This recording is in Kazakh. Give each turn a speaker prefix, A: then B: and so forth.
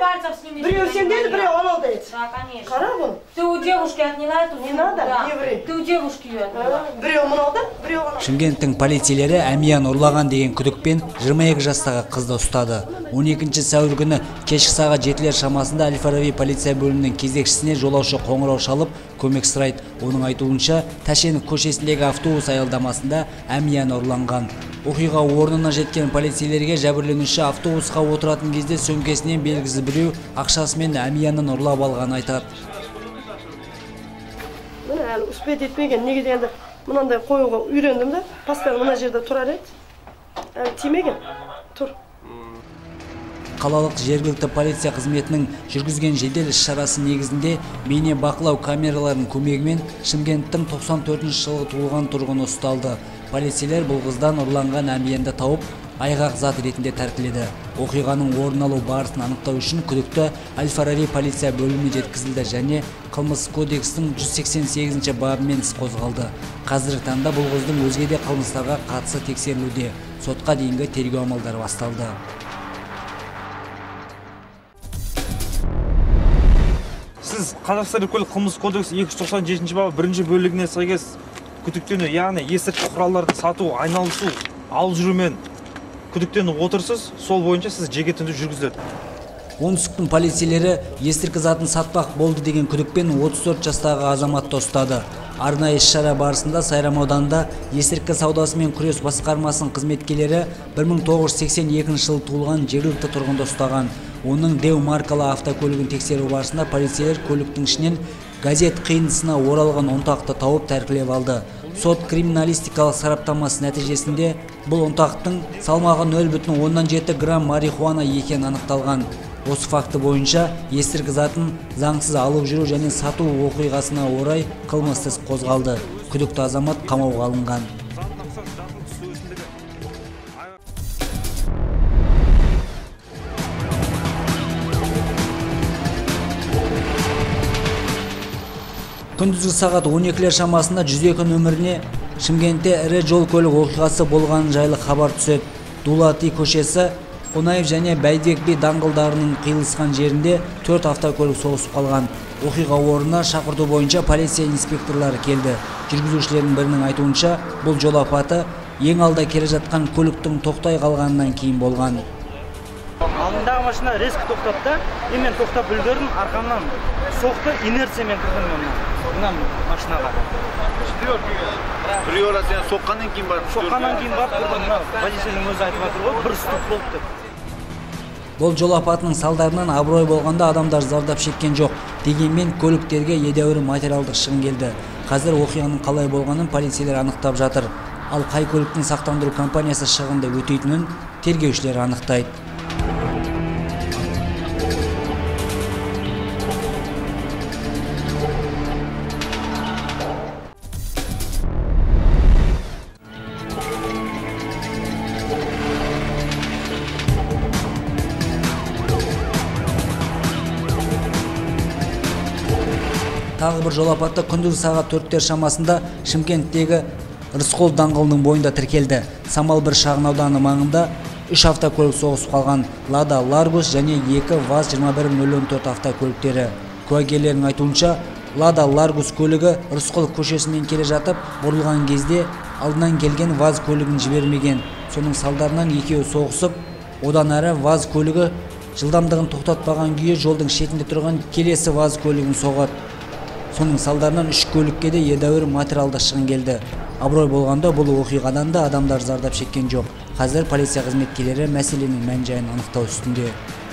A: пальцев сними.
B: Брио сен дейді, брио анау дейді.
A: Да, конечно.
B: Қара бұны.
A: Ты у девушки отняла эту сумку?
B: Не надо,
A: да.
B: не ври.
A: Ты у девушки ее отняла.
B: Брио мынау да, брио анау.
C: Шымкенттің полицейлері әмиян ұрлаған деген күдікпен 22 жастағы қызды ұстады. 12 сәуір күні кешкі сағат 7-лер шамасында Әл-Фараби полиция бөлімінің кезекшісіне жолаушы қоңырау шалып, көмек сұрайды. Оның айтуынша, Тәшенов көшесіндегі автобус аялдамасында әмиян ұрланған. Оқиға орнына жеткен полицейлерге жәбірленуші автобусқа отыратын кезде сөмкесінен белгісіз біреу ақшасымен әмиянын ұрлап алған айтады.
B: Міне әлі успет етпеген, неге дегенде мынандай қоюға үйрендім да, постоянно мына жерде тұрар еді. Әлі тимеген. Тұр.
C: Қалалық жергілікті полиция қызметінің жүргізген жедел іс-шарасы негізінде бейне бақылау камераларының көмегімен Шымкенттің 94 жылғы туылған тұрғыны ұсталды. Полицейлер бұл қыздан ұрланған әмиянды тауып, айғақ зат ретінде тәркіледі. Оқиғаның орын алу барысын анықтау үшін күдікті Әл-Фараби полиция бөліміне жеткізілді және Қылмыстық кодекстің 188 бабымен іс қозғалды. Қазіргі таңда бұл қыздың өзге де қылмыстарға қатысы тексерілуде. Сотқа дейінгі тергеу амалдары басталды.
D: Сіз Қазақстан Қылмыстық кодекс 297 бабы 1-ші бөлігіне сәйкес күдіктену, яғни есірткі құралдарды сату, айналысу, алып жүрумен күдіктеніп отырсыз, сол бойынша сіз жеке тінту жүргізіледі.
C: Оңтүстіктің полицейлері есірткі затын сатпақ болды деген күдікпен 34 жастағы азаматты ұстады. Арнайы іс-шара барысында Сайрам ауданында есірткі саудасымен күрес басқармасының қызметкерлері 1982 жылы туылған жергілікті тұрғынды ұстаған. Оның Деу маркалы автокөлігін тексеру барысында полицейлер көліктің ішінен газет қиындысына оралған ұнтақты тауып тәркілеп алды. Сот криминалистикалық сараптамасы нәтижесінде бұл ұнтақтың салмағы 0,7 грамм марихуана екені анықталған. Осы факті бойынша есірткі затын заңсыз алып жүру және сату оқиғасына орай қылмыстық іс қозғалды. Күдікті азамат қамауға алынған. Күндізгі сағат 12-лер шамасында 102 нөміріне Шымкентте ірі жол көлік оқиғасы болғаны жайлы хабар түседі. Дулати көшесі, Қонаев және Бәйдібек би даңғылдарының қиылысқан жерінде 4 автокөлік соғысып қалған. Оқиға орнына шақырту бойынша полиция инспекторлары келді. Жүргізушілердің бірінің айтуынша, бұл жол апаты ең алда келе жатқан көліктің тоқтай қалғанынан кейін болған.
E: Алдындағы машина резко тоқтатты, мен тоқтап үлгердім, арқамнан соқты, инерциямен кірдім мына машинаға.
F: Біреу сен соққаннан кейін барып
E: тұрдым, водительдің өзі айтып жатыр ғой, бір стоп болды деп.
C: Бұл жол апатының салдарынан абырой болғанда адамдар зардап шеккен жоқ. Дегенмен көліктерге едәуір материалдық шығын келді. Қазір оқиғаның қалай болғанын полицейлер анықтап жатыр. Ал қай көліктің сақтандыру компаниясы шығынды өтейтінін тергеушілер анықтайды. Тағы бір жол апаты күндіз сағат 4-тер шамасында Шымкенттегі Рысқұл даңғылының бойында тіркелді. Самал бір шағын ауданы маңында 3 автокөлік соғысып қалған. Лада Ларгус және 2 ВАЗ-2104 автокөліктері. Куәгерлердің айтуынша, Лада Ларгус көлігі Рысқұл көшесімен келе жатып, бұрылған кезде алдынан келген ВАЗ көлігін жібермеген. Соның салдарынан екеуі соғысып, одан әрі ВАЗ көлігі жылдамдығын тоқтатпаған күйі жолдың шетінде тұрған келесі ВАЗ көлігін соғады. Соның салдарынан 3 көлікке де едәуір материалдық шығын келді. Абырой болғанда бұл оқиғадан да адамдар зардап шеккен жоқ. Қазір полиция қызметкерлері мәселенің мән-жайын анықтау үстінде.